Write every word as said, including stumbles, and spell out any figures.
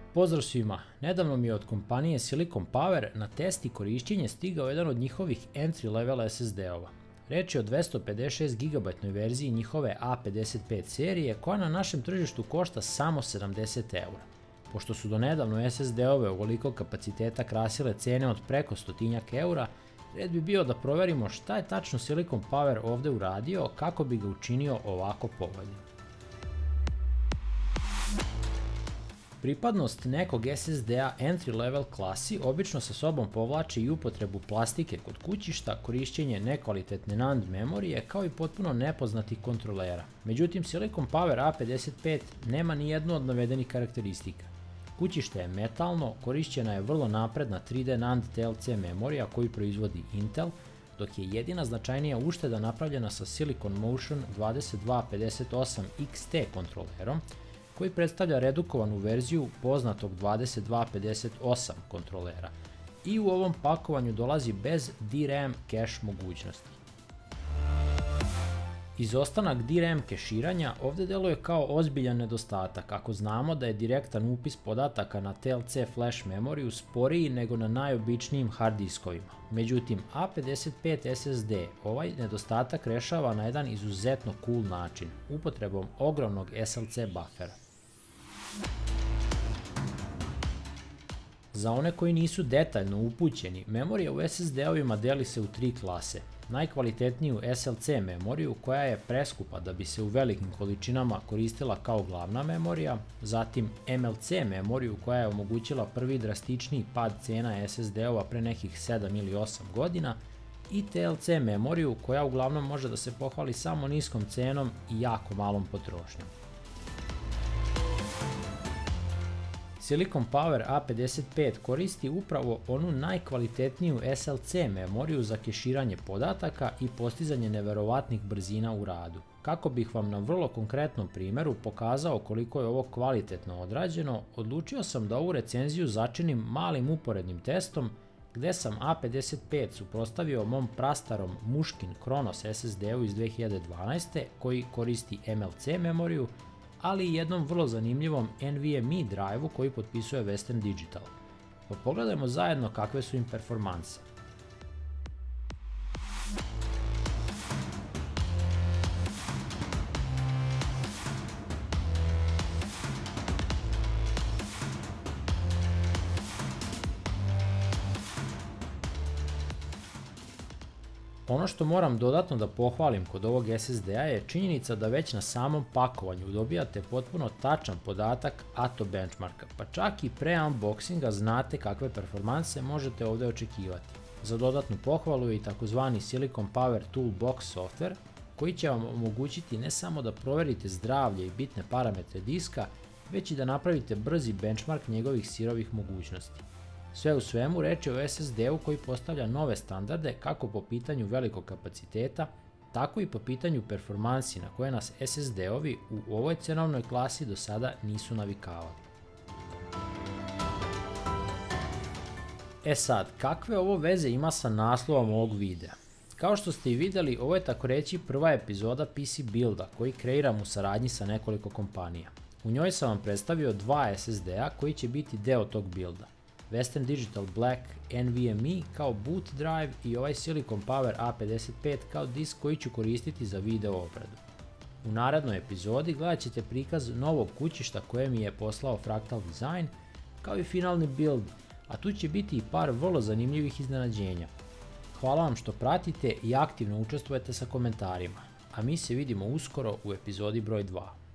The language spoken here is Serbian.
Pozdrav svima, nedavno mi je od kompanije Silicon Power na test i korišćenje stigao jedan od njihovih entry level S S D-ova. Reč je o dvesta pedeset šest gigabajtnoj verziji njihove A pedeset pet serije koja na našem tržištu košta samo sedamdeset eura. Pošto su do nedavno S S D-ove ovoliko kapaciteta krasile cene od preko stotinjak eura, red bi bio da proverimo šta je tačno Silicon Power ovde uradio kako bi ga učinio ovako povoljnim. Pripadnost nekog S S D-a entry level klasi obično sa sobom povlači i upotrebu plastike kod kućišta, korišćenje nekvalitetne NAND memorije kao i potpuno nepoznatih kontrolera. Međutim, Silicon Power A pedeset pet nema ni jednu od navedenih karakteristika. Kućište je metalno, korišćena je vrlo napredna tri D NAND T L C memorija koju proizvodi Intel, dok je jedina značajnija ušteda napravljena sa Silicon Motion dvadeset dva pedeset osam X T kontrolerom, koji predstavlja redukovanu verziju poznatog dvadeset dva pedeset osam kontrolera i u ovom pakovanju dolazi bez D RAM cache mogućnosti. Izostanak D RAM keširanja ovde deluje kao ozbiljan nedostatak ako znamo da je direktan upis podataka na T L C flash memoriju sporiji nego na najobičnijim hard diskovima. Međutim, A pedeset pet S S D ovaj nedostatak rešava na jedan izuzetno cool način, upotrebom ogromnog S L C buffera. Za one koji nisu detaljno upućeni, memorija u S S D-ovima deli se u tri klase. Najkvalitetniju S L C memoriju koja je preskupa da bi se u velikim količinama koristila kao glavna memorija, zatim M L C memoriju koja je omogućila prvi drastičniji pad cena S S D-ova pre nekih sedam ili osam godina i T L C memoriju koja uglavnom može da se pohvali samo niskom cenom i jako malom potrošnjom. Silicon Power A pedeset pet koristi upravo onu najkvalitetniju S L C memoriju za keširanje podataka i postizanje neverovatnih brzina u radu. Kako bih vam na vrlo konkretnom primjeru pokazao koliko je ovo kvalitetno odrađeno, odlučio sam da ovu recenziju začinim malim uporednim testom gde sam A pedeset pet suprotstavio mom prastarom Muškin Kronos S S D-u iz dve hiljade dvanaeste koji koristi M L C memoriju, ali i jednom vrlo zanimljivom N V M e drive-u koji potpisuje Western Digital. Pa pogledajmo zajedno kakve su im performanse. Ono što moram dodatno da pohvalim kod ovog S S D-a je činjenica da već na samom pakovanju dobijate potpuno tačan podatak A T O benchmarka, pa čak i pre unboxinga znate kakve performanse možete ovde očekivati. Za dodatnu pohvalu je i takozvani Silicon Power Toolbox software koji će vam omogućiti ne samo da proverite zdravlje i bitne parametre diska, već i da napravite brzi benchmark njegovih sirovih mogućnosti. Sve u svemu, reč je o S S D-u koji postavlja nove standarde kako po pitanju velikog kapaciteta, tako i po pitanju performansi na koje nas S S D-ovi u ovoj cenovnoj klasi do sada nisu navikavali. E sad, kakve ovo veze ima sa naslovom ovog videa? Kao što ste i videli, ovo je tako reći prva epizoda P C Builda koji kreiram u saradnji sa nekoliko kompanija. U njoj sam vam predstavio dva S S D-a koji će biti deo tog builda. Western Digital Black N V M e kao boot drive i ovaj Silicon Power A pedeset pet kao disk koji ću koristiti za video obradu. U narednoj epizodi gledat ćete prikaz novog kućišta koje mi je poslao Fractal Design, kao i finalni build, a tu će biti i par vrlo zanimljivih iznenađenja. Hvala vam što pratite i aktivno učestvujete sa komentarima, a mi se vidimo uskoro u epizodi broj dva.